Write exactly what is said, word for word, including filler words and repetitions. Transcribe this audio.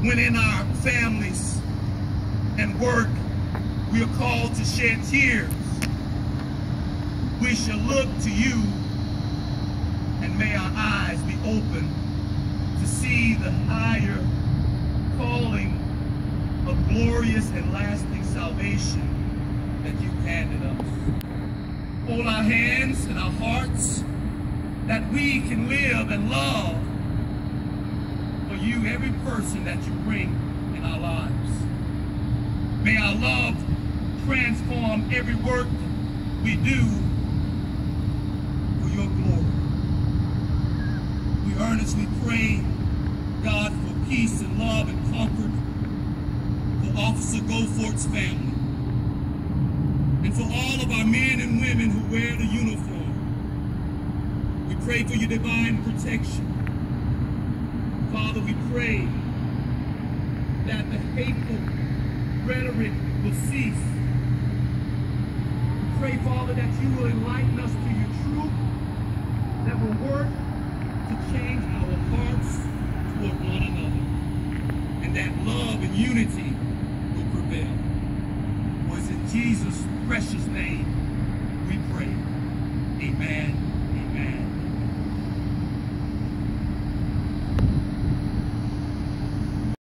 when in our families and work we are called to shed tears, we shall look to you, and may our eyes be open to see the higher calling of glorious and lasting salvation that you've handed us. Hold our hands and our hearts that we can live and love for you, every person that you bring in our lives. May our love transform every work we do for your glory. We earnestly pray, God, for peace and love and comfort for Officer Goforth's family, and for all of our men and women who wear the uniform. We pray for your divine protection. Father, we pray that the hateful rhetoric will cease. We pray, Father, that you will enlighten us to your truth that will work to change our hearts toward one another, and that love and unity will prevail. For it's in Jesus' precious name